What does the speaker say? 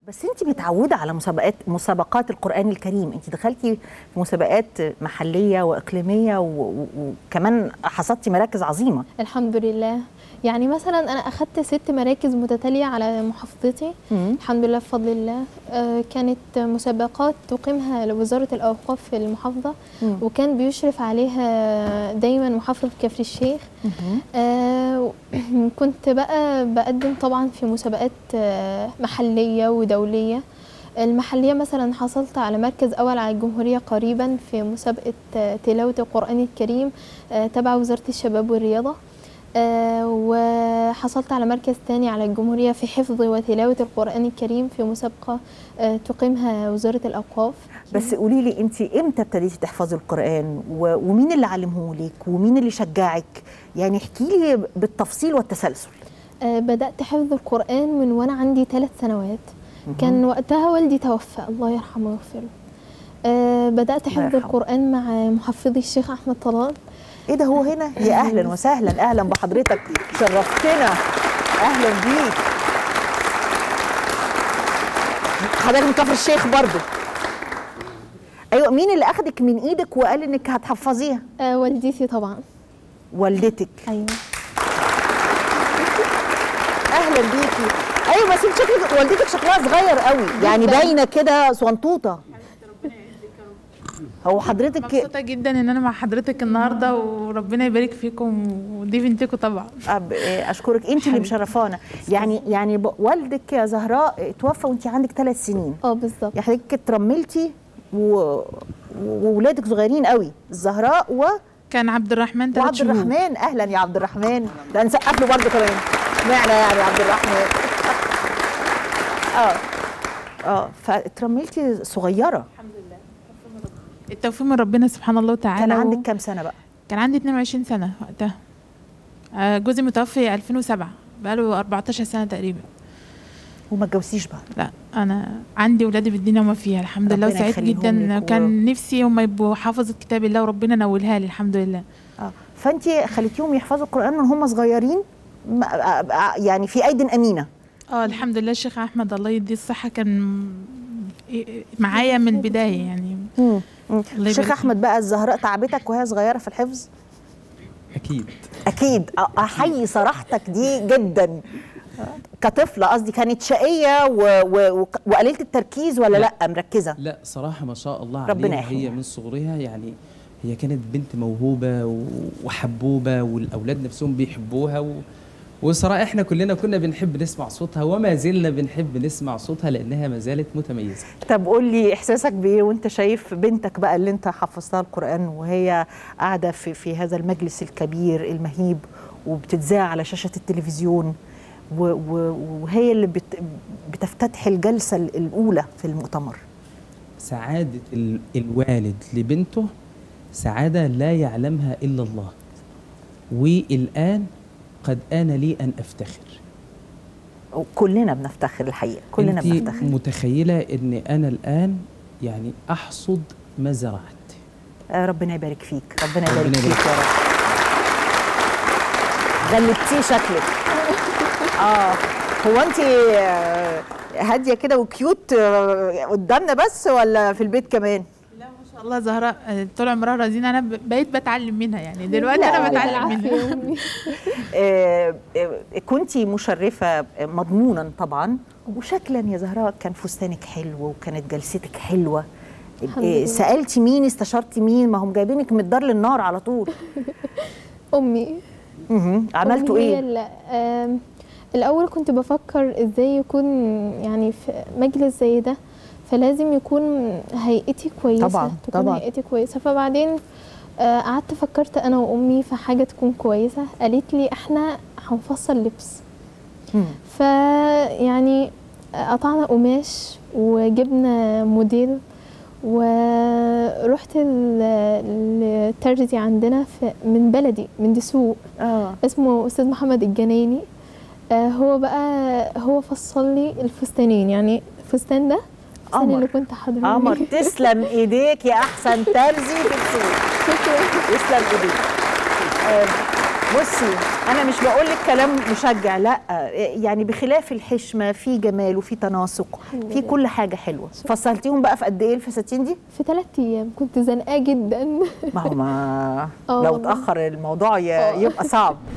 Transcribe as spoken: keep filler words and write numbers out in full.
بس انت متعوده على مسابقات مسابقات القرآن الكريم، انت دخلتي في مسابقات محليه واقليميه وكمان حصدتي مراكز عظيمه. الحمد لله. يعني مثلا انا اخذت ست مراكز متتاليه على محافظتي. مم. الحمد لله بفضل الله. آه كانت مسابقات تقيمها وزاره الاوقاف في المحافظه. مم. وكان بيشرف عليها دايما محافظ كفر الشيخ. آه كنت بقى بقدم طبعا في مسابقات آه محليه ودوليه. المحليه مثلا حصلت على مركز اول على الجمهوريه قريبا في مسابقه آه تلاوه القران الكريم آه تبع وزاره الشباب والرياضه. آه وحصلت على مركز ثاني على الجمهورية في حفظ وتلاوة القرآن الكريم في مسابقة آه تقيمها وزارة الأوقاف. بس قولي لي أنت إمتى ابتديتي تحفظي القرآن ومين اللي علمه لك ومين اللي شجعك؟ يعني احكي لي بالتفصيل والتسلسل. آه بدأت حفظ القرآن من وأنا عندي ثلاث سنوات. كان وقتها والدي توفى الله يرحمه ويغفر له. آه بدأت حفظ القرآن مع محفظي الشيخ أحمد طلال. ايه ده هو هنا؟ يا اهلا وسهلا، اهلا بحضرتك، شرفتنا، اهلا بيك. حضرتك من كفر الشيخ برضو؟ ايوه. مين اللي اخدك من ايدك وقال انك هتحفظيها؟ آه والدتي طبعا. والدتك؟ ايوه. اهلا بيكي. ايوه بس انت شكلك والدتك شكلها صغير قوي، يعني باينه كده صنطوطه. هو حضرتك مبسوطه جدا ان انا مع حضرتك النهارده وربنا يبارك فيكم ودي بنتكم طبعا. اشكرك، انت اللي مشرفانا. يعني يعني والدك يا زهراء توفى وانت عندك ثلاث سنين. اه بالظبط. يعني حضرتك اترملتي وولادك صغيرين قوي، الزهراء و كان عبد الرحمن ثلاث شهور. وعبد الرحمن، اهلا يا عبد الرحمن، ده نسقف له برضه كمان. اشمعنى يعني عبد الرحمن؟ اه اه فاترملتي صغيره. الحمد لله، التوفيق من ربنا سبحان الله وتعالى. كان عندك كام سنه بقى؟ كان عندي اتنين وعشرين سنه وقتها. جوزي متوفي ألفين وسبعة، بقاله أربعتاشر سنه تقريبا. وما اتجوزتيش بقى؟ لا، انا عندي ولادي في الدنيا وما فيها الحمد لله، وسعيد جدا. كان نفسي هم يبقوا حافظة كتاب الله وربنا نولها لي الحمد لله. اه فانت خليتيهم يحفظوا القران من هم صغيرين يعني في ايد امينه. اه الحمد لله. الشيخ احمد الله يديه الصحه كان معايا من البدايه يعني. امم الشيخ احمد بقى، الزهراء تعبتك وهي صغيره في الحفظ؟ اكيد اكيد. احيي صراحتك دي جدا. كطفله قصدي، كانت شقيه وقليله التركيز ولا لا, لا مركزه؟ لا صراحه ما شاء الله ربنا عليها. هي من صغرها يعني هي كانت بنت موهوبه وحبوبه والاولاد نفسهم بيحبوها و... وصراحه احنا كلنا كنا بنحب نسمع صوتها وما زلنا بنحب نسمع صوتها لانها ما زالت متميزه. طب قول لي احساسك بايه وانت شايف بنتك بقى اللي انت حفظتها القران وهي قاعده في في هذا المجلس الكبير المهيب وبتتذاع على شاشه التلفزيون وهي اللي بت بتفتتح الجلسه الاولى في المؤتمر؟ سعاده الوالد لبنته سعاده لا يعلمها الا الله. والان قد آن لي أن أفتخر. كلنا بنفتخر الحقيقة، كلنا بنفتخر. أنت متخيلة أن أنا الآن يعني أحصد ما زرعت. آه ربنا يبارك فيك، ربنا يبارك ربنا فيك يا رب. غلبتيه شكلك. اه هو أنت هادية كده وكيوت قدامنا بس ولا في البيت كمان؟ ما شاء الله زهراء طول عمرها رزينه، انا بقيت بتعلم منها يعني دلوقتي انا بتعلم منها. آه كنتي مشرفه مضمونا طبعا، وشكلا يا زهراء كان فستانك حلو وكانت جلستك حلوه. آه سالتي مين؟ استشرتي مين؟ ما هم جايبينك من الدار للنار على طول. امي. اها عملتوا ايه؟ آه الاول كنت بفكر ازاي يكون يعني في مجلس زي ده فلازم يكون هيئتي كويسه. طبعا تكون طبعا هيئتي كويسه. فبعدين قعدت آه فكرت انا وامي في حاجه تكون كويسه. قالت لي احنا هنفصل لبس. فيعني قطعنا قماش وجبنا موديل ورحت الترزي عندنا في من بلدي من دسوق. اه اسمه استاذ محمد الجنايني. آه هو بقى هو فصل لي الفستانين. يعني الفستان ده قمر اللي كنت حاضره. قمر. تسلم ايديك يا احسن ترزي في السوق. تسلم ايديك. آه بصي انا مش بقول لك كلام مشجع، لا يعني بخلاف الحشمه في جمال وفي تناسق في كل حاجه حلوه. فصلتيهم بقى في قد ايه الفساتين دي؟ في ثلاث ايام، كنت زنقاه جدا. ما هو ما لو اتاخر الموضوع يبقى صعب.